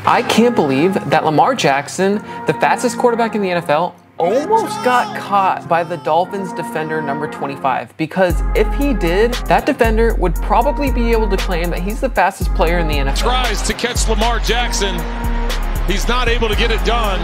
I can't believe that Lamar Jackson, the fastest quarterback in the NFL, almost got caught by the Dolphins defender number 25, because if he did, that defender would probably be able to claim that he's the fastest player in the NFL. Tries to catch Lamar Jackson. He's not able to get it done.